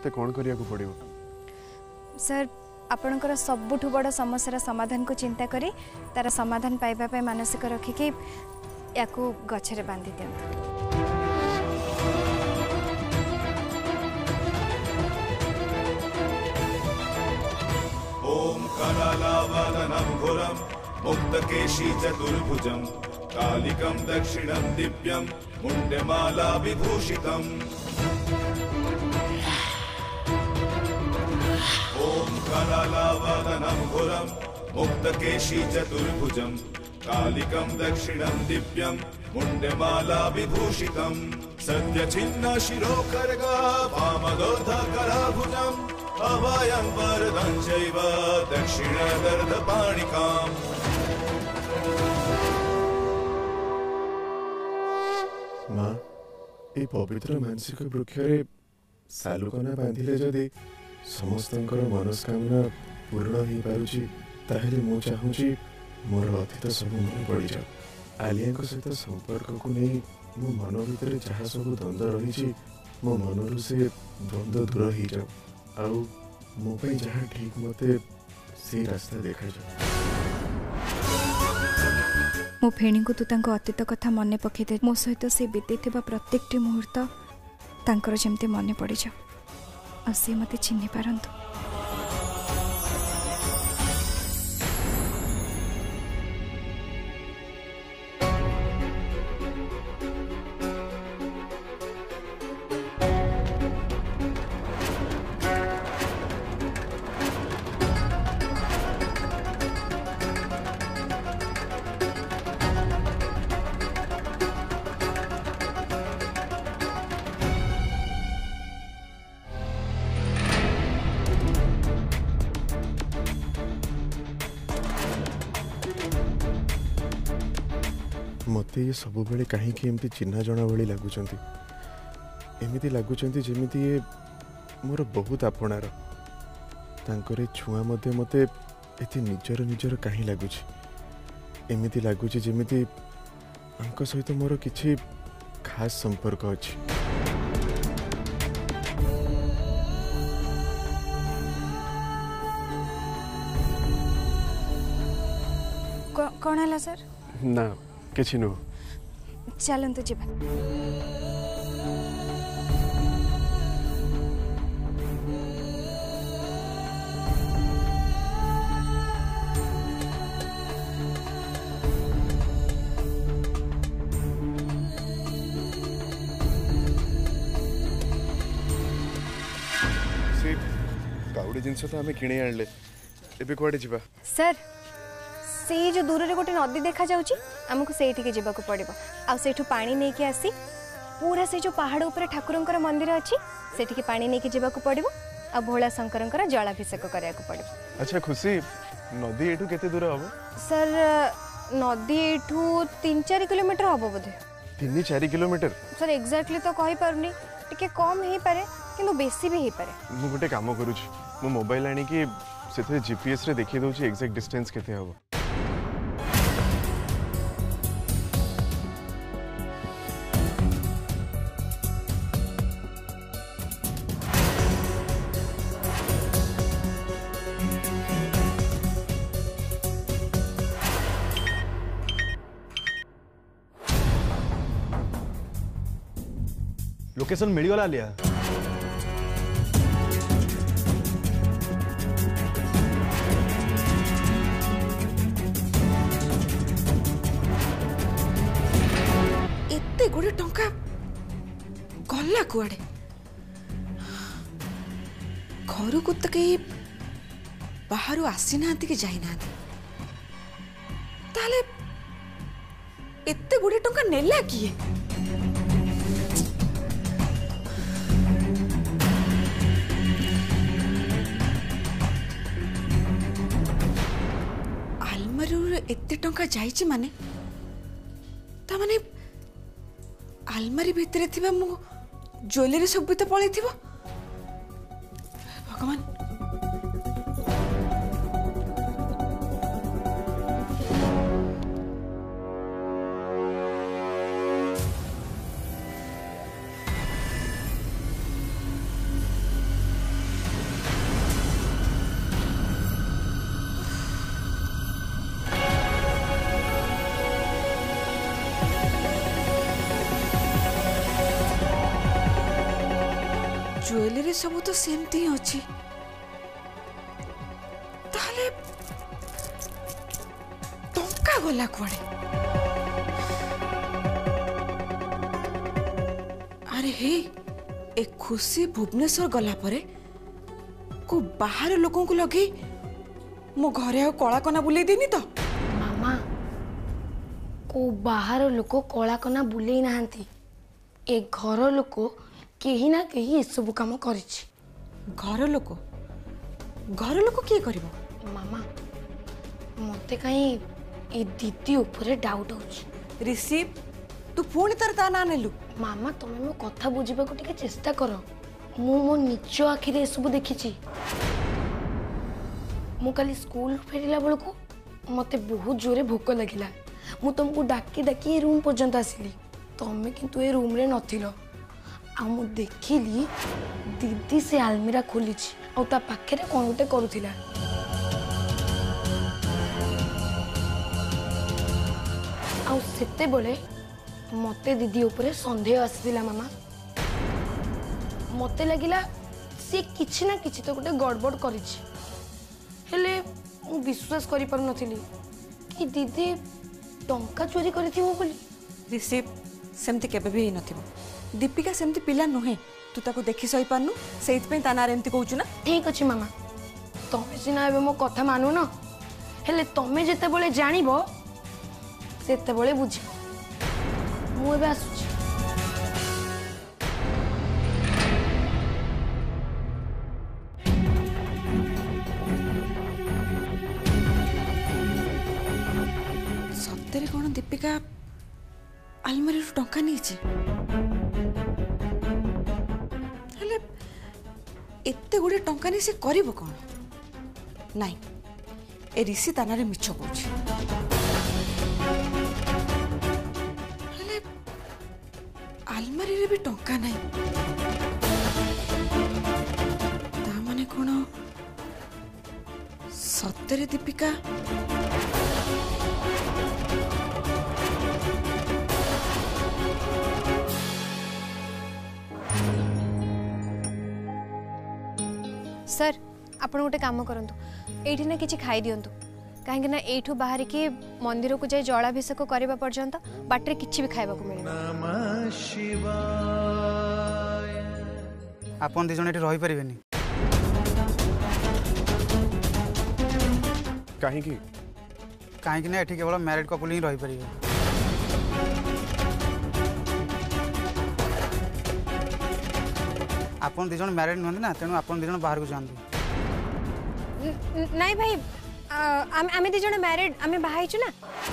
मते कौन करिया को पड़ियो सर आपणकर सबुठु बड़ समस्या समाधान को चिंता करी तार समाधान पाइबा पे मानसिक रखिकी या गछरे बांधि दियंतु। ओम कलालावदनं घोरं मुक्तकेशी चतुर्भुजं कालिकं दक्षिणं दिव्यं मुण्डमाला विभूषितम्। ओम कलालावदनं घोरं मुक्तकेशी चतुर्भुजं कालिकं दक्षिणं दिव्यं मुण्डमाला विभूषितम्। सद्यछिन्न शिरोखर्गा वामदोर्धकराभुजम् अभयं वरदं चैव दक्षिणदर्धपाणिकाम्। माँ ये पवित्र मानसिक वृक्षरे सालुकना बांधिले जदि समस्तंकर मनस्कामना पूर्ण हो पारुची ताहेले मु चाहूची मोर अतीत सब मन पड़ जाओ। आलिया सहित संपर्क को नहीं मो मन भितर जहाँ सब द्वंद्व रही मो मनरू से द्वंद्व दूर हो जाओ आउ मो पे जहाँ ठीक मते से रास्ता देखा जाओ। मो फेणी को तू तांको अतीत कथा मन पकई दे मो सहित से बीती प्रत्येक मुहूर्त तांकर जमती मन पड़ जाओ आ सी मते चिन्ह पारंतु। मते ये सब बेले कहीं एमती चिन्ह जना भली लगुंट एमती लगुंट जमीती ये मोर बहुत आपणार तांकर छुआ मते मते एति निजर निजर कहीं लगुच एमती लगुच जमीती आंक सहित मोर किछि खास संपर्क अछि। कौन है सर? ना किछि नो चलंतु जीवा। से गाउडी जिनस तो हमें किणे आणले एबे कोडे जीवा सर से जो दूर रे गोटे नदी देखा जाउची हमको सेठी जीवा को पड़िबो आ सेठू पानी नहीं के आसी पूरा से जो पहाड़ ऊपर ठाकुरंकर मंदिर अछि सेठी के पानी नहीं के जीवा को पड़िबो आ भोला शंकरंकर जलाभिषेक करिया को पड़िबो। अच्छा खुशी नदी एठू केते दूर हबो? सर नदी एठू 3-4 किलोमीटर हबो बोधे। 3-4 किलोमीटर? सर एग्जैक्टली तो कहि परनी टिके कम हे पारे किंतु बेसी भी हे पारे। मु गोटे काम करूची मो मोबाइल आनी कि सेथे जीपीएस रे देखि दउची एग्जैक्ट डिस्टेंस केते हबो। लोकेशन मिलगला लिया एते गुड़े टंका गला कुआड़े घर को तो कहीं बाहर आसी ना कि जाई ना ताले एते गुड़े टंका नेला किए? एते टंका जाइछि माने ता माने आलमारी भितरे थिबा मो ज्वेलरी सब तो पळै थिबो। भगवान ज्वेलरी सब तो सेमती ही अच्छी ताहले टंका गला कुआड़े अरे हे एक खुशी भुवनेश्वर गला परे को बाहर लोगों को लगे मो घरे आ कला कना बुले देनी तो मामा को बाहर लोक कला कना बुले नाहांती ए घर लोक केही ना केही एसबू काम करिछि घर लोक किए करिवो मामा मते कहीं ए दीदी ऊपर डाउट होछि रिसीव तू पुणी तर ता ना नेलु मामा तुम मो कथा बुझिबा को टिके चेष्टा कर मु मो निज आखिरे एसबू देखिछि मु काली स्कूल फेरिला बेलको मते बहुत जोरे भूख लगिला मु तुमको डाकी डाकी रूम पर्यंत आसिली तमे किंतु ए रूम रे नथिलो आ मु देखिली दीदी से आलमीरा खोलिछि आ ता पाखे रे कोन गोटे करूथिला आ सेते बोले मते दीदी ऊपर संदेह आसिला मामा मते लगिला से किछि ना किछि तो गोटे गड़बड़ करिछि हेले मु विश्वास करि पर नथिली कि दीदी टंका चोरी करिथिबो बोली रिसीव सेमती केबे भी नथिबो दीपिका सेमती पिला नुहे तू ताको देखि सही पारनु सेइत पे तानार एमती कहूछु ना ठीक अछि मामा तमे सिना एबे मो कथा मानु न हेले तमे जेते बोले जानिबो सेते बोले बुझिबो मु एबे आसुछि सत्तरे कोन दीपिका आलमारी रु टंका नीची हेले एते गुडे टंका नी से करिवो कोन नाही ए ऋषि तानारे मिछ कहूछि हेले आलमारी रे भी टंका नाही ता माने कोन सत्तरे दीपिका सर आपण गोटे काम करंतु एठी ना किछि खाई दियंतु काहेकि ना एठू बाहर के मंदिर को जाय जलाभिषेक करबा पर्यंत बाटरे किछि भी खाइबा को मिले आपन दि जण एठी रहि परिबेनी काहेकि ना एठी केवल मैरिड कपल ही रहि परिबे आपन दि जण मैरिड नहନ୍ତି ना तेणु आपन दि जण बाहर को जांतु नहीं भाई आमे दि जण मैरिड आमे बाहाई छु ना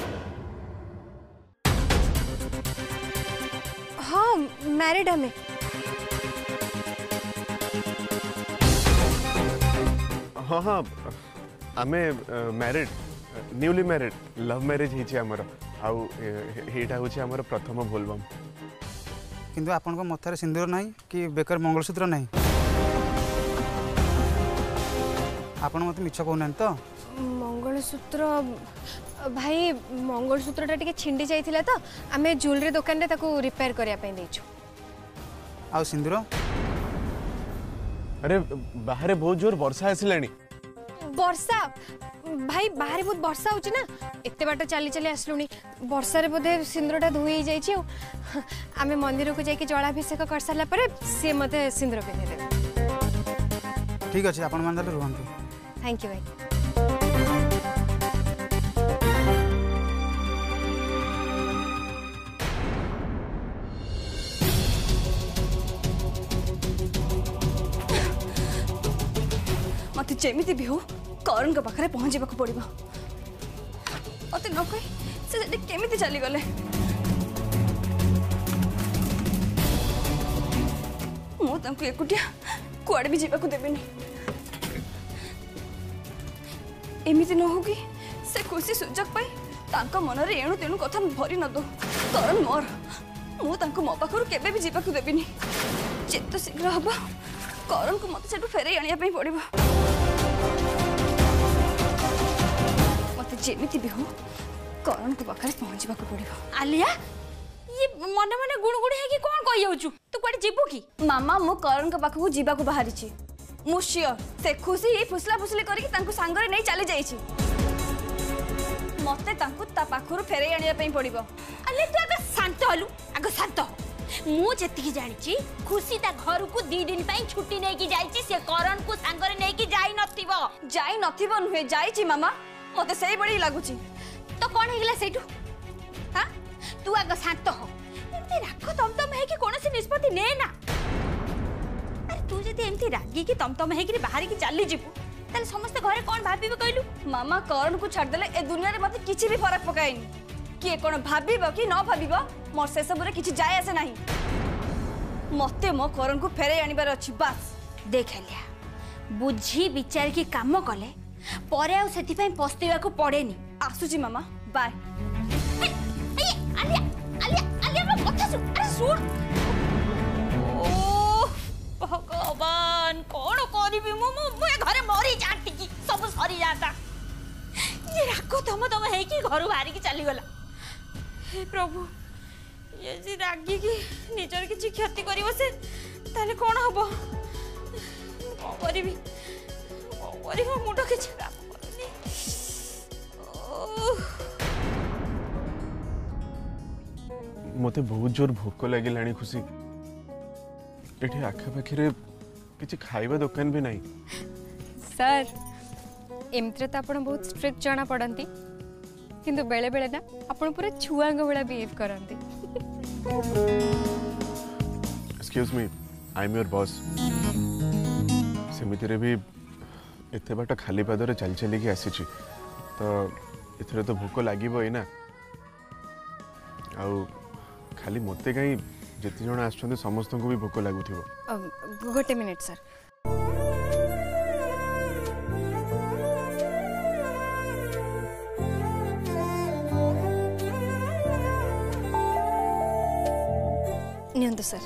हाँ मैरिड हमें हाँ हाँ आमे married newly married love marriage हिची हमर आउ हेटा होची हमर प्रथम बोलबम किंतु आपन को मथारे सिंदूर नाही कि बेकर मंगलसूत्र नाही आपन मते मिछ कहउनान तो मंगलसूत्र भाई मंगलसूत्रटा टिके छिंडी जाइथिला तो आमे ज्वेलरी दुकान रे ताको रिपेयर करिया पई देछु आ सिंदूर अरे बाहर बहुत जोर वर्षा आसिलानी वर्षा भाई बाहर बहुत वर्षा होची ना एते बाट चली चली आसलुनी वर्षा रे बोधे सिंदूरटा धोई जाई छी आमे मंदिर को जाई के जलाभिषेक कर साला परे से मते सिंदूर पे दे ठीक अछि आपन मान दे रहंतु थैंक यू भाई मत जेमिति भी हो करण के पाखरे पहुंच जाबा को पड़िबो अते न कहि से सेठी केमिति चली गले मो तांको एकुटिया कुआडे भी जीवा को देबेनी एमिति न होगी से खुशी सुजक पाई तांको मन रे एणु तेणु कथा भरी न दो करण मोर मो तांको मो पाखरु केबे भी जीवा को देबेनी जेतो शीघ्र हबा करण को मते सेठु फेरे आनिया पई पड़िबो मते जेमिति भी हो करण को पाखरे पहुंचबा को पड़िबो आलिया ये मने मने गुणगुण है कि कौन कहि जाउछु तू कोडी जीवु की मामा मो करण के पाखु जीवा को बाहरी छी मु श्योर से खुशी फुसला फुसली करके तांको सांगरे नै चली जाई छी मते तांको ता पाखुर फेरे आनिया पई पड़िबो अले तू आगे शांत हलु आगे शांत मु जेतिकी जानि छी खुशी ता घर को 2 दिन पई छुट्टी नै की जाई छी से करण को सांगरे नै की जाई नथिबो नुहे जाई छी मामा मते सेही बड़ी लागु छी तो कोन हेगला सेटू हां तू आगे शांत हो एमती राख तम है कि कोनसी निष्पत्ति ले ना अरे तू जदी एमती रागी कि तम है कि बाहर की चली जीवु तले समस्त घरे कोन भाबीबो कहलु मामा करण को छाड़ देले ए दुनिया रे मते किछि भी फरक पकाइनी किए कोन भाबीबो कि न भाबीबो मोर से सब रे किछि जाय आसे नाही मते मो करण को फेरे आनिबार अछि बस देख लिया बुझी विचार की काम कले परे आ सेति पई पस्तेवा को पड़ेनी आसुची मामा बाय आलिया आलिया आलिया रो कथा सु अरे सुन ओ भगवान कोन करबी मु घरे मरी जाती की सब सरी जाता ये राखो तम है कि घर बाहरी की चली गला हे प्रभु ये जी रागी की निजर किछि क्षति करिवो से ताले कोन हबो करबी मुंड किछि काम करनी मते बहुत जोर भोक लगिलाणी खुशी एठी आखा पाखिरे किछि खाइबा दुकान भी नहीं सर एमत्रे तो आपण बहुत स्ट्रिक्ट जाना पड़ती किंतु बेले बेले ना आपण पूरा छुआ भाया बिहेव करती excuse me I am your boss सेमितिरे भी एते बाट खाली पादरे चल चली की आसी तो एथरे तो भोक लागिबो ही ना आउ खाली मते कहीं जिते जन आछन समस्त को भी भोक लागुथिबो गोटे मिनिट सर नियंतु सर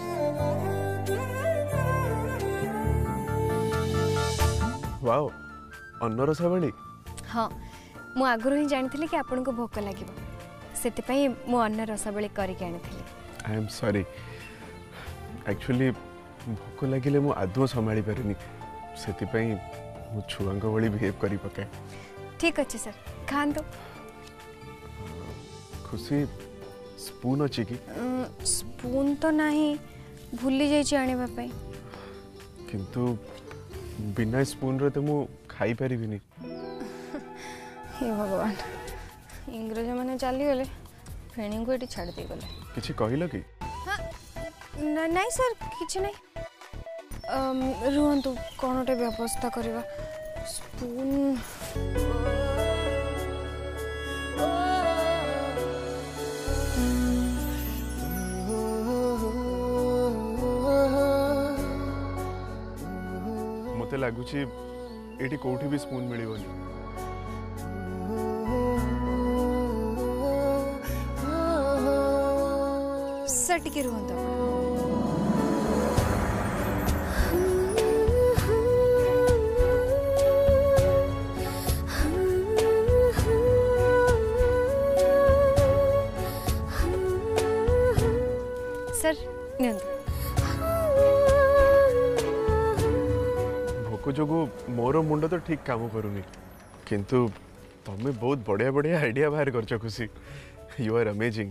वाओ अन्न रसावली हाँ मु आगुरु ही जानी कि आपन को भोक लागिबो सेते पई मु अन्न रसावली करके आनी आई एम सॉरी एक्चुअली भोक लगिले मु आदो संभाली पारिनी सेति पई मु छुआंग भली बिहेव करी पकाए ठीक अच्छे सर खान तो खुशी स्पून अच्छी की स्पून तो नहीं भूली जाइए आने पाई किंतु बिना स्पून रे तो मु खाई परिबिनी हे भगवान इंग्रज माने चली गले फेणी को एटी छाड़ दे गले किछि कहिलो की हां नहीं सर किछि नहीं रुहंतु कोनोटे व्यवस्था करबा स्पून मते लागुची एटी कोठी भी स्पून मिलिबोनी सर टिके रुहंतु सर नियंतु भोक जोगु मोर मुंड तो ठीक काम करूनी किंतु तमे बहुत बढ़िया बढ़िया आइडिया बाहर करछ खुशी you are amazing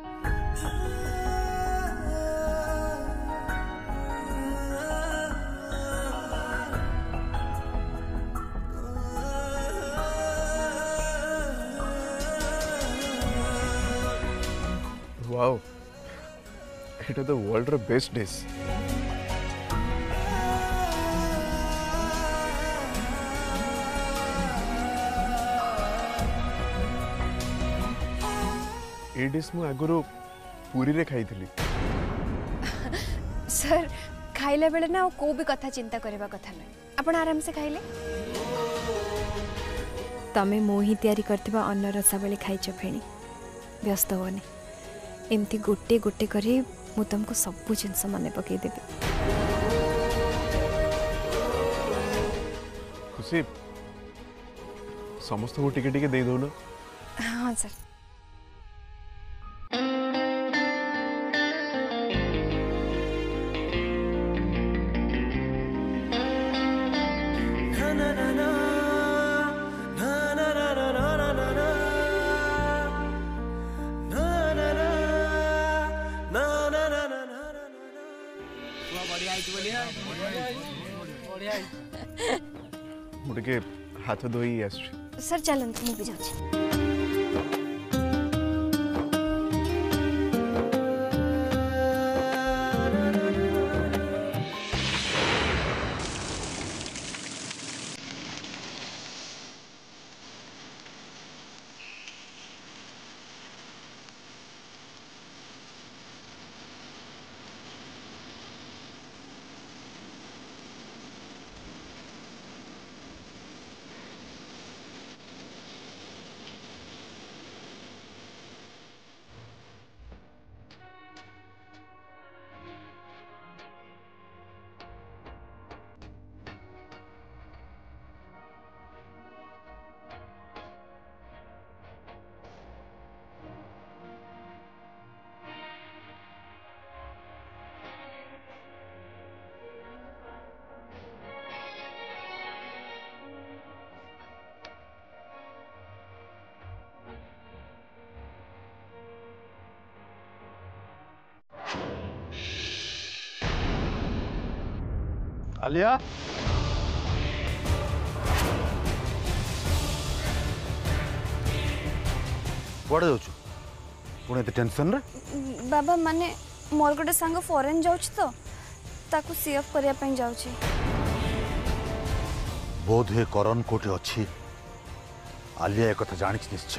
wow it the world र बेस्ट डिश ए डिश मु आगुरु पूरी रे खाई थली सर खाइला बेले ना को भी कथा चिंता करबा कथा नै आपण आराम से खाइले तमे मोही तयारी करथिबा अन्न रसावली खाइछ फेणी व्यस्त होनी एमती गोटे गोटे करी मु तुमको सब जिनस मन पकई देबे खुशी समस्त को टिके टिके दे दो ना हाँ सर मुझे हाथ धोई आस सर चलते मुझे जाऊँ। आलिया कुआड़े जाऊँ पुणे एत टेंशन रे बाबा माने मोर गोटे सांग फॉरेन जाउछ तो ताकू सीएफ करिया पई जाउछि। बोध हुए करण कोठे अच्छी आलिया एक कथा जानी निश्चय।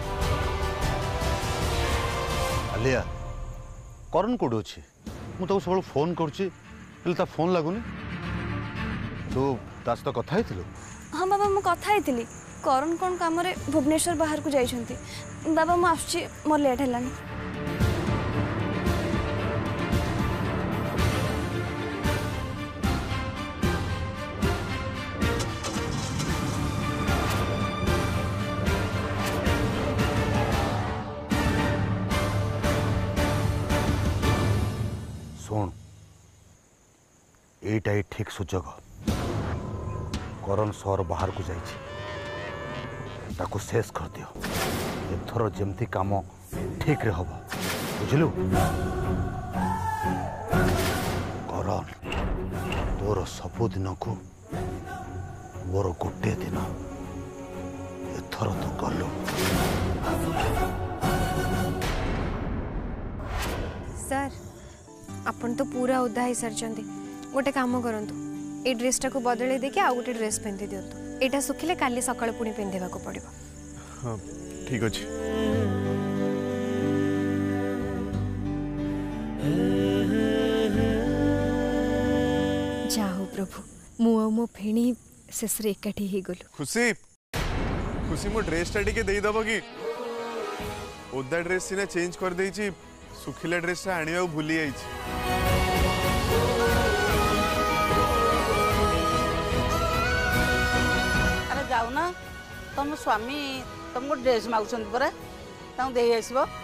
आलिया करण कोठे अच्छी मुझे सब फोन कर फोन लगुनि तू ता सहित कथा है? हाँ बाबा मु कथा हेतिली करण कोन काम रे भुवनेश्वर बाहर को जाइछंती। बाबा मु आछी मोर लेट हेलानी। सुन एटा ही ठीक सुजोग करण सहर बाहर को जाइए ताकू शेष कर दियो एथर जेमती काम ठीक रे हबो बुझलु। करण तोर सबु दिन को मोर गोटे दिन एथर तो गलु। सर आपण तो पूरा उदा ही सरचंदी गोटे काम करंतु ए ड्रेसटा को बदले देके आ गोटे ड्रेस पिंधि दियंतु एटा सुखिले काली सकाळ पुणी पिंधिबा को पड़िबो। हाँ ठीक अच्छे जाओ प्रभु मु मो फेणी शेष रे एकाठी ही गलु। खुशी खुशी मो ड्रेसटा टिके देई दबो कि ओदा ड्रेस सिना चेंज कर देइची सुखिला ड्रेसटा आनिबा भूली जाइची। अरे जाऊ ना तुम स्वामी तुमको ड्रेस मागुंट परा दे आसब।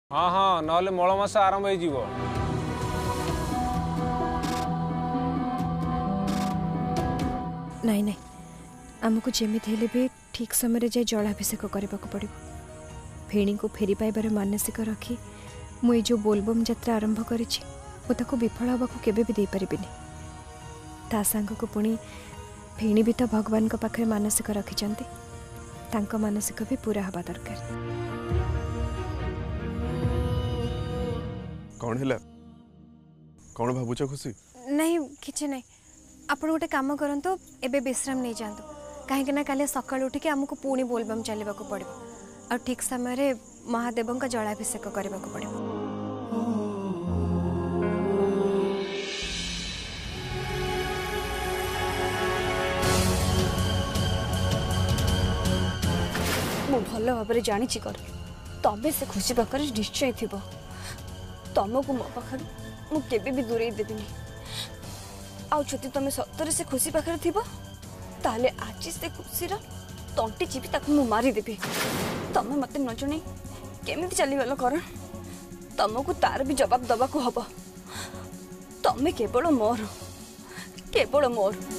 हाँ हाँ नहले मलमास आरंभ हो। नहीं नहीं आमको जमीती हेले भी ठीक समय जाए जलाभिषेक करने को पड़ो। फेणी को फेरी पाइबार मानसिक रखी मुझे जो बोलबम यात्रा आरंभ करिछि विफल हवा को केबे भी दे परिबिनी। ता सांग को पुणी फेणी भी तो भगवान को पाखरे मानसिक रखिछंती तांको मानसिक भी पूरा हवा दरकार। कौन है कौन भावुच खुशी? नहीं किछि नहीं आपण गोटे काम करंतु एबे विश्राम नहीं जांतु कहीं ना काले सकाळ उठिके हमको पुणी बोलबम चलवा को पड़ो और ठीक समय महादेव का जलाभिषेक करने को पड़ो। मु भल भाव जानी कर तबे से खुशी पाखरे निश्चय थी तुमको मो पाखर मुझे भी दूरे देविनी आदि तुम सतरे से खुशी पाखरे थी ताले आज से खुशी तंटी चिपी ताक मु मारिदेवी। तुम मत न जन केमी चलीगल कर तुमको तार भी जवाब दबा को हम। तुम केवल मोर